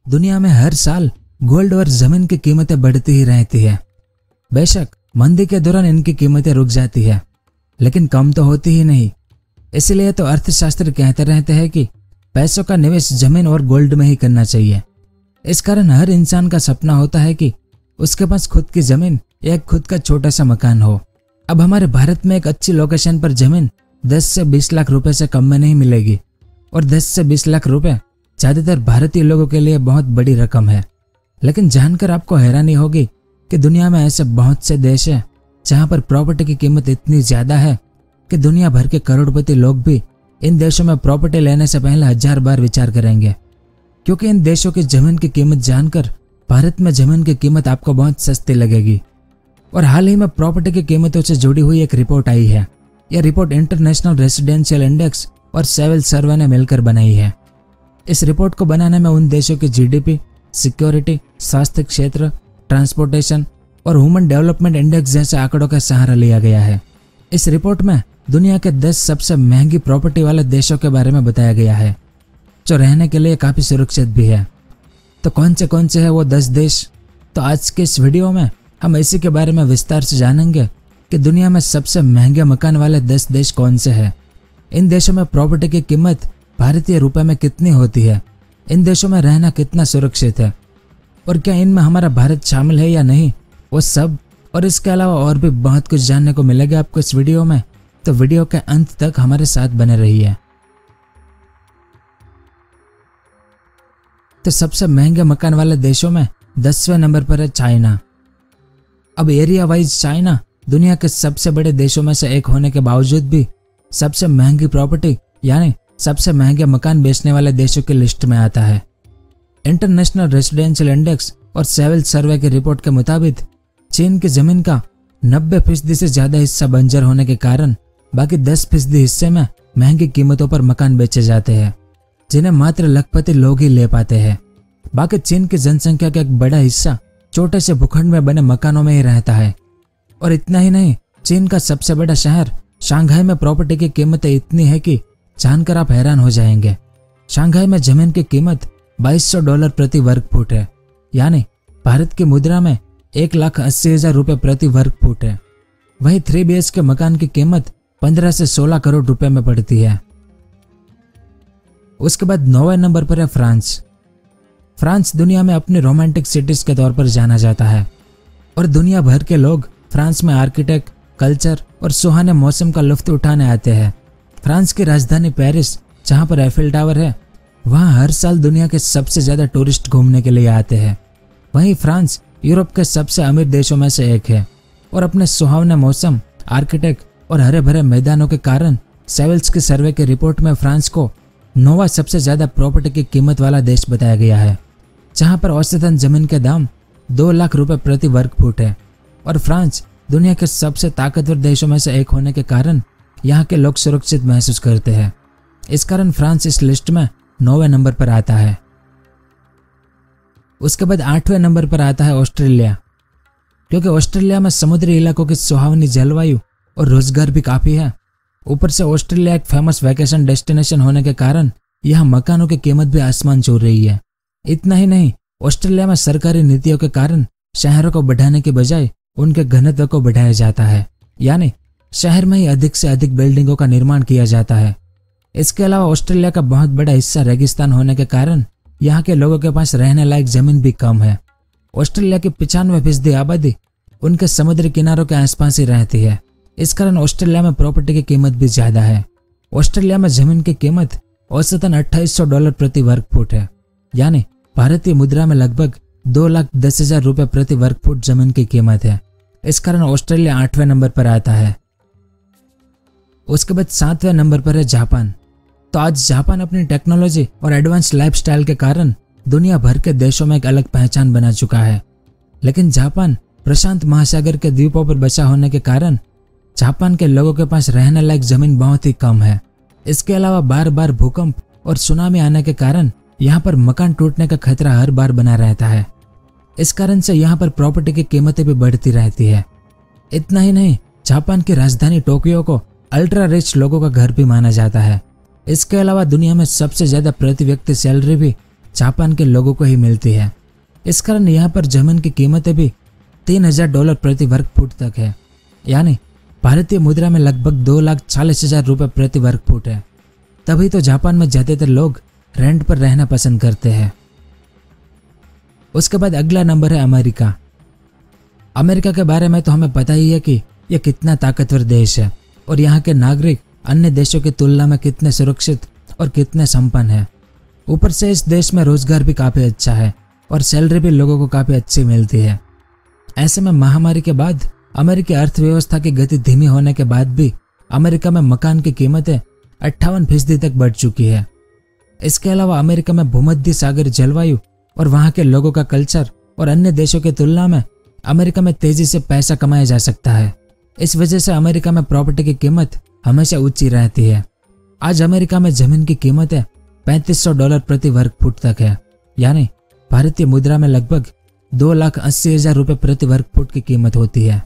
दुनिया में हर साल गोल्ड और जमीन की कीमतें बढ़ती ही रहती है। बेशक मंदी के दौरान इनकी कीमतें रुक जाती है, लेकिन कम तो होती ही नहीं। इसलिए तो अर्थशास्त्र कहते रहते हैं कि पैसों का निवेश जमीन और गोल्ड में ही करना चाहिए। इस कारण हर इंसान का सपना होता है कि उसके पास खुद की जमीन या एक खुद का छोटा सा मकान हो। अब हमारे भारत में एक अच्छी लोकेशन पर जमीन 10 से 20 लाख रुपए से कम में नहीं मिलेगी, और 10 से 20 लाख रुपए ज्यादातर भारतीय लोगों के लिए बहुत बड़ी रकम है। लेकिन जानकर आपको हैरानी होगी कि दुनिया में ऐसे बहुत से देश हैं जहां पर प्रॉपर्टी की कीमत इतनी ज्यादा है कि दुनिया भर के करोड़पति लोग भी इन देशों में प्रॉपर्टी लेने से पहले 1000 बार विचार करेंगे, क्योंकि इन देशों की जमीन की कीमत जानकर भारत में जमीन की कीमत आपको बहुत सस्ती लगेगी। और हाल ही में प्रॉपर्टी की कीमतों से जुड़ी हुई एक रिपोर्ट आई है। यह रिपोर्ट इंटरनेशनल रेसिडेंशियल इंडेक्स और सेविल सर्वे ने मिलकर बनाई है। इस रिपोर्ट को बनाने में उन देशों की जीडीपी, सिक्योरिटी, स्वास्थ्य क्षेत्र, ट्रांसपोर्टेशन और ह्यूमन डेवलपमेंट इंडेक्स जैसे आंकड़ों का सहारा लिया गया है। इस रिपोर्ट में दुनिया के 10 सबसे महंगी प्रॉपर्टी वाले देशों के बारे में बताया गया है, जो रहने के लिए काफी सुरक्षित भी है। तो कौन से है वो 10 देश? तो आज के इस वीडियो में हम इसी के बारे में विस्तार से जानेंगे कि दुनिया में सबसे महंगे मकान वाले 10 देश कौन से हैं। इन देशों में प्रॉपर्टी की कीमत भारतीय रुपए में कितनी होती है, इन देशों में रहना कितना सुरक्षित है, और क्या इनमें हमारा भारत शामिल है या नहीं, वो सब और इसके अलावा और भी बहुत कुछ जानने को मिलेगा आपको इस वीडियो में। तो वीडियो के अंत तक हमारे साथ बने रहिए। तो सबसे महंगे मकान वाले देशों में 10वें नंबर पर है चाइना। अब एरिया वाइज चाइना दुनिया के सबसे बड़े देशों में से एक होने के बावजूद भी सबसे महंगी प्रॉपर्टी यानी सबसे महंगे मकान बेचने वाले देशों की लिस्ट में आता है। इंटरनेशनल रेसिडेंशियल इंडेक्स और सेविल सर्वे की रिपोर्ट के मुताबिक चीन की जमीन का 90% से ज्यादा हिस्सा बंजर होने के कारण बाकी 10% हिस्से में महंगी कीमतों पर मकान बेचे जाते हैं, जिन्हें मात्र लखपति लोग ही ले पाते हैं। बाकी चीन की जनसंख्या का एक बड़ा हिस्सा छोटे से भूखंड में बने मकानों में ही रहता है। और इतना ही नहीं, चीन का सबसे बड़ा शहर शंघाई में प्रॉपर्टी की कीमतें इतनी है कि जानकर आप हैरान हो जाएंगे। शंघाई में जमीन की कीमत $2200 प्रति वर्ग फुट है, यानी भारत की मुद्रा में 1,80,000 रुपए प्रति वर्ग फुट है। वहीं 3 BHK मकान की कीमत 15 से 16 करोड़ रुपए में पड़ती है। उसके बाद 9वें नंबर पर है फ्रांस। फ्रांस दुनिया में अपनी रोमांटिक सिटीज के तौर पर जाना जाता है, और दुनिया भर के लोग फ्रांस में आर्किटेक्ट, कल्चर और सुहाने मौसम का लुत्फ उठाने आते हैं। फ्रांस की राजधानी पेरिस, जहां पर एफिल टावर है, वहां हर साल दुनिया के सबसे ज्यादा टूरिस्ट घूमने के लिए आते हैं। वहीं फ्रांस यूरोप के सबसे अमीर देशों में से एक है, और अपने सुहावने मौसम, आर्किटेक्ट और हरे भरे मैदानों के कारण सेविल्स की सर्वे की रिपोर्ट में फ्रांस को 9वां सबसे ज्यादा प्रॉपर्टी की कीमत वाला देश बताया गया है, जहां पर औसतन जमीन के दाम 2 लाख रुपए प्रति वर्ग फुट है। और फ्रांस दुनिया के सबसे ताकतवर देशों में से एक होने के कारण यहाँ के लोग सुरक्षित महसूस करते हैं। इस कारण फ्रांस इस लिस्ट में 9वें नंबर पर आता है। उसके बाद 8वें नंबर पर आता है ऑस्ट्रेलिया, क्योंकि ऑस्ट्रेलिया में समुद्री इलाकों की सुहावनी जलवायु और रोजगार भी काफी है। ऊपर से ऑस्ट्रेलिया एक फेमस वैकेशन डेस्टिनेशन होने के कारण यहाँ मकानों की कीमत भी आसमान छू रही है। इतना ही नहीं, ऑस्ट्रेलिया में सरकारी नीतियों के कारण शहरों को बढ़ाने के बजाय उनके घनत्व को बढ़ाया जाता है, यानी शहर में ही अधिक से अधिक बिल्डिंगों का निर्माण किया जाता है। इसके अलावा ऑस्ट्रेलिया का बहुत बड़ा हिस्सा रेगिस्तान होने के कारण यहाँ के लोगों के पास रहने लायक जमीन भी कम है। ऑस्ट्रेलिया की 95% आबादी उनके समुद्री किनारों के आसपास ही रहती है। इस कारण ऑस्ट्रेलिया में प्रॉपर्टी की कीमत भी ज्यादा है। ऑस्ट्रेलिया में जमीन की कीमत औसतन $2800 प्रति वर्ग फुट है, यानी भारतीय मुद्रा में लगभग 2,10,000 रुपए प्रति वर्ग फुट जमीन की कीमत है। इस कारण ऑस्ट्रेलिया 8वें नंबर पर आता है। उसके बाद 7वें नंबर पर है जापान। तो आज जापान अपनी टेक्नोलॉजी और एडवांस लाइफस्टाइल के कारण दुनिया भर के देशों में एक अलग पहचान बना चुका है। लेकिन जापान प्रशांत महासागर के द्वीपों पर बसा होने के कारण जापान के लोगों के पास रहने लायक जमीन बहुत ही कम है। इसके अलावा बार बार भूकंप और सुनामी आने के कारण यहाँ पर मकान टूटने का खतरा हर बार बना रहता है। इस कारण से यहाँ पर प्रॉपर्टी की कीमतें भी बढ़ती रहती है। इतना ही नहीं, जापान की राजधानी टोक्यो को अल्ट्रा रिच लोगों का घर भी माना जाता है। इसके अलावा दुनिया में सबसे ज्यादा प्रति व्यक्ति सैलरी भी जापान के लोगों को ही मिलती है। इस कारण यहाँ पर जमीन की कीमतें भी $3000 प्रति वर्ग फुट तक है, यानी भारतीय मुद्रा में लगभग 2,40,000 रुपये प्रति वर्ग फुट है। तभी तो जापान में ज्यादातर लोग रेंट पर रहना पसंद करते हैं। उसके बाद अगला नंबर है अमेरिका। अमेरिका के बारे में तो हमें पता ही है कि यह कितना ताकतवर देश है और यहाँ के नागरिक अन्य देशों की तुलना में कितने सुरक्षित और कितने संपन्न हैं। ऊपर से इस देश में रोजगार भी काफी अच्छा है और सैलरी भी लोगों को काफी अच्छी मिलती है। ऐसे में महामारी के बाद अमेरिकी अर्थव्यवस्था की गति धीमी होने के बाद भी अमेरिका में मकान की कीमतें 58% तक बढ़ चुकी है। इसके अलावा अमेरिका में भूमध्य सागर जलवायु और वहाँ के लोगों का कल्चर और अन्य देशों की तुलना में अमेरिका में तेजी से पैसा कमाया जा सकता है। इस वजह से अमेरिका में प्रॉपर्टी की कीमत हमेशा ऊंची रहती है। आज अमेरिका में जमीन की कीमतें $3500 प्रति वर्ग फुट तक है, यानी भारतीय मुद्रा में लगभग 2,80,000 रुपये प्रति वर्ग फुट की कीमत होती है।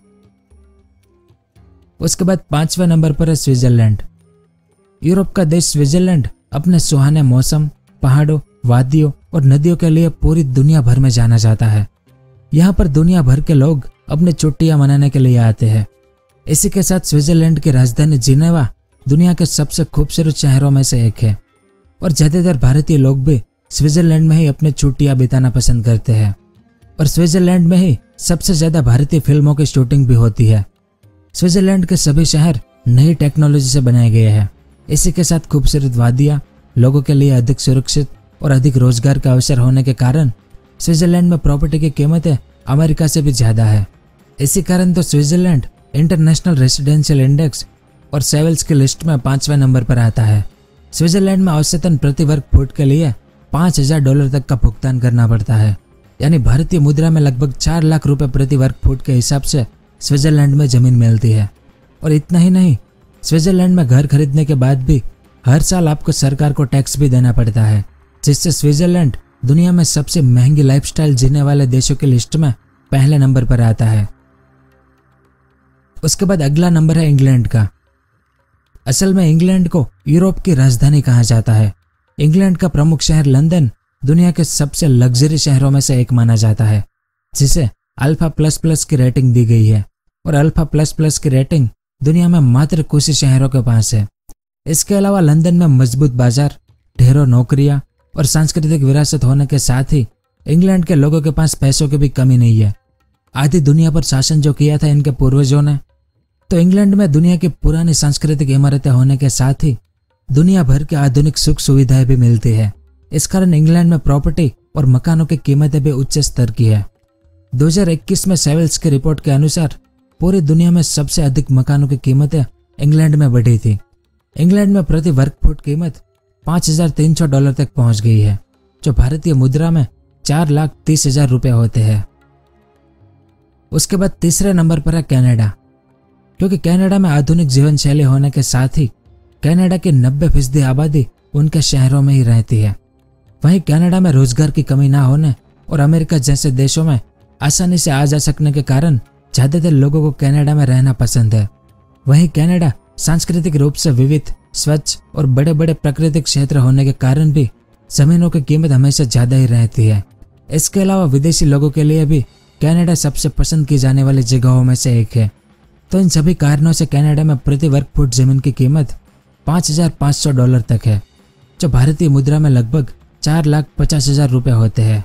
उसके बाद 5वें नंबर पर है स्विट्जरलैंड। यूरोप का देश स्विट्जरलैंड अपने सुहाने मौसम, पहाड़ों, वादियों और नदियों के लिए पूरी दुनिया भर में जाना जाता है। यहाँ पर दुनिया भर के लोग अपनी छुट्टियां मनाने के लिए आते हैं। इसी के साथ स्विट्जरलैंड की राजधानी जिनेवा दुनिया के सबसे खूबसूरत शहरों में से एक है और ज्यादातर भारतीय लोग भी स्विट्जरलैंड में ही अपनी छुट्टियां बिताना पसंद करते हैं और स्विट्जरलैंड में ही सबसे ज्यादा भारतीय फिल्मों की शूटिंग भी होती है। स्विट्जरलैंड के सभी शहर नई टेक्नोलॉजी से बनाए गए हैं। इसी के साथ खूबसूरत वादियां, लोगों के लिए अधिक सुरक्षित और अधिक रोजगार का अवसर होने के कारण स्विट्जरलैंड में प्रॉपर्टी की कीमतें अमेरिका से भी ज्यादा है। इसी कारण तो स्विट्जरलैंड इंटरनेशनल रेसिडेंशियल इंडेक्स और सेवल्स की लिस्ट में 5वें नंबर पर आता है। स्विट्जरलैंड में औसतन प्रति वर्ग फुट के लिए $5,000 तक का भुगतान करना पड़ता है, यानी भारतीय मुद्रा में लगभग 4 लाख रुपए प्रति वर्ग फुट के हिसाब से स्विट्जरलैंड में जमीन मिलती है। और इतना ही नहीं, स्विट्जरलैंड में घर खरीदने के बाद भी हर साल आपको सरकार को टैक्स भी देना पड़ता है, जिससे स्विट्जरलैंड दुनिया में सबसे महंगी लाइफस्टाइल जीने वाले देशों की लिस्ट में पहले नंबर पर आता है। उसके बाद अगला नंबर है इंग्लैंड का। असल में इंग्लैंड को यूरोप की राजधानी कहा जाता है। इंग्लैंड का प्रमुख शहर लंदन दुनिया के सबसे लग्जरी शहरों में से एक माना जाता है, जिसे α++ की रेटिंग दी गई है और α++ की रेटिंग दुनिया में मात्र कुछ ही शहरों के पास है। इसके अलावा लंदन में मजबूत बाजार, ढेरों नौकरियां और सांस्कृतिक विरासत होने के साथ ही इंग्लैंड के लोगों के पास पैसों की भी कमी नहीं है। आधी दुनिया पर शासन जो किया था इनके पूर्वजों ने, तो इंग्लैंड में दुनिया की पुरानी सांस्कृतिक इमारतें होने के साथ ही दुनिया भर की आधुनिक सुख सुविधाएं भी मिलती है। इस कारण इंग्लैंड में प्रॉपर्टी और मकानों की कीमतें भी उच्च स्तर की है। 2021 में सेवल्स की रिपोर्ट के अनुसार पूरी दुनिया में सबसे अधिक मकानों की कीमतें इंग्लैंड में बढ़ी थी। इंग्लैंड में प्रति वर्ग फुट कीमत $5,300 तक पहुंच गई है, जो भारतीय मुद्रा में 4,30,000 रुपये होते हैं। उसके बाद तीसरे नंबर पर है कनाडा। क्योंकि कनाडा में आधुनिक जीवन शैली होने के साथ ही कनाडा की 90% आबादी उनके शहरों में ही रहती है। वहीं कनाडा में रोजगार की कमी ना होने और अमेरिका जैसे देशों में आसानी से आ जा सकने के कारण ज्यादातर लोगों को कनाडा में रहना पसंद है। वहीं कनाडा सांस्कृतिक रूप से विविध, स्वच्छ और बड़े बड़े प्राकृतिक क्षेत्र होने के कारण भी जमीनों की कीमत हमेशा ज्यादा ही रहती है। इसके अलावा विदेशी लोगों के लिए भी कनाडा सबसे पसंद की जाने वाली जगहों में से एक है। तो इन सभी कारणों से कनाडा में प्रति वर्ग फुट जमीन की कीमत $5,500 तक है, जो भारतीय मुद्रा में लगभग 4,50,000 रुपये होते हैं।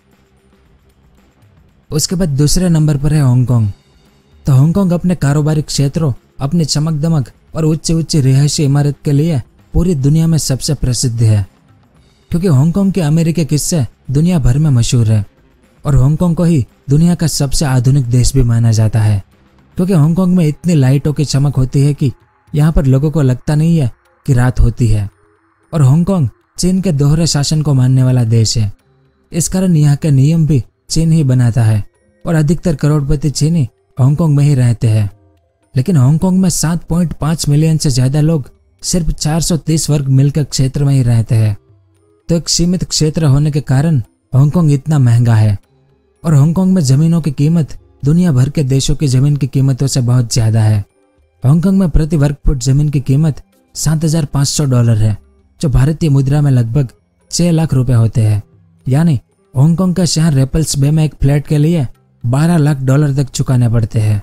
उसके बाद दूसरे नंबर पर है हांगकांग। तो हांगकांग अपने कारोबारी क्षेत्रों, अपनी चमक दमक और ऊंची ऊंची रिहायशी इमारत के लिए पूरी दुनिया में सबसे प्रसिद्ध है। क्योंकि हांगकांग के अमेरिकी किस्से दुनिया भर में मशहूर है और हांगकांग को ही दुनिया का सबसे आधुनिक देश भी माना जाता है। क्योंकि हांगकांग में इतनी लाइटों की चमक होती है कि यहाँ पर लोगों को लगता नहीं है कि रात होती है। और हांगकांग चीन के दोहरे शासन को मानने वाला देश है। इस कारण यहाँ के नियम भी चीन ही बनाता है और अधिकतर करोड़पति चीनी हांगकांग में ही रहते हैं। लेकिन हांगकांग में 7.5 मिलियन से ज्यादा लोग सिर्फ 430 वर्ग मील के क्षेत्र में ही रहते हैं। तो एक सीमित क्षेत्र होने के कारण हांगकांग इतना महंगा है और हांगकांग में जमीनों की कीमत दुनिया भर के देशों की जमीन की कीमतों से बहुत ज्यादा है। हांगकांग में प्रति वर्ग फुट जमीन की कीमत $7,500 है, जो भारतीय मुद्रा में लगभग 6 लाख रुपए होते हैं। यानी हांगकांग का शहर रेपल्स बे में एक फ्लैट के लिए $12 लाख तक चुकाने पड़ते हैं।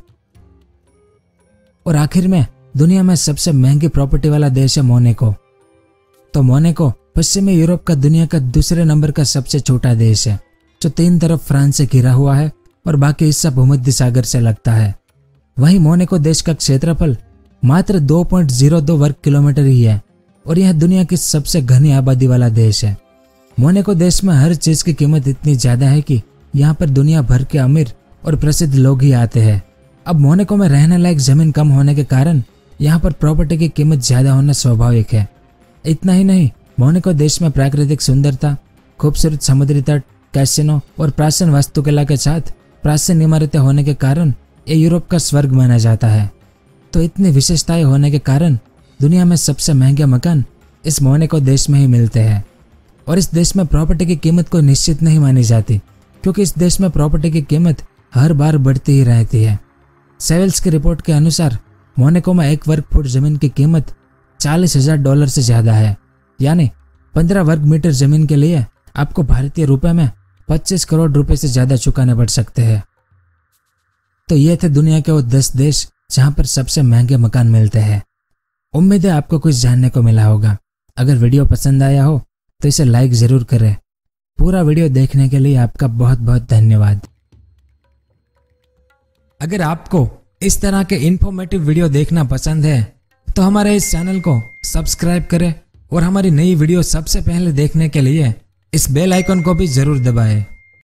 और आखिर में दुनिया में सबसे महंगी प्रॉपर्टी वाला देश है मोनाको। तो मोनाको पश्चिमी यूरोप का दुनिया का दूसरे नंबर का सबसे छोटा देश है, जो 3 तरफ फ्रांस से घिरा हुआ है और बाकी हिस्सा भूमध्य सागर से लगता है। वहीं मोनाको देश का क्षेत्रफल मात्र 2.02 वर्ग किलोमीटर ही है और यह दुनिया की सबसे घनी आबादी वाला देश है। मोनाको देश में हर चीज की कीमत इतनी ज्यादा है कि यहाँ पर दुनिया भर के अमीर और प्रसिद्ध लोग ही आते हैं। अब मोनाको में रहने लायक जमीन कम होने के कारण यहाँ पर प्रॉपर्टी की कीमत ज्यादा होना स्वाभाविक है। इतना ही नहीं, मोनाको देश में प्राकृतिक सुंदरता, खूबसूरत समुद्री तट, कैसीनो और प्राचीन वास्तुकला के साथ प्राचीन इमारतें होने के कारण ये यूरोप का स्वर्ग माना जाता है। तो इतनी विशेषताएं होने के कारण दुनिया में सबसे महंगे मकान इस मोनाको देश में ही मिलते हैं। और इस देश में प्रॉपर्टी की कीमत कोई निश्चित नहीं मानी जाती, क्योंकि इस देश में प्रॉपर्टी की कीमत हर बार बढ़ती ही रहती है। सेविल्स की रिपोर्ट के अनुसार मोनाको में 1 वर्ग फुट जमीन की कीमत $40,000 से ज्यादा है, यानी 15 वर्ग मीटर जमीन के लिए आपको भारतीय रुपए में 25 करोड़ रुपए से ज्यादा चुकाने पड़ सकते हैं। तो ये थे दुनिया के वो 10 देश जहां पर सबसे महंगे मकान मिलते हैं। उम्मीद है आपको कुछ जानने को मिला होगा। अगर वीडियो पसंद आया हो तो इसे लाइक जरूर करें। पूरा वीडियो देखने के लिए आपका बहुत बहुत धन्यवाद। अगर आपको इस तरह के इन्फॉर्मेटिव वीडियो देखना पसंद है तो हमारे इस चैनल को सब्सक्राइब करें और हमारी नई वीडियो सबसे पहले देखने के लिए इस बेल आइकन को भी जरूर दबाएं।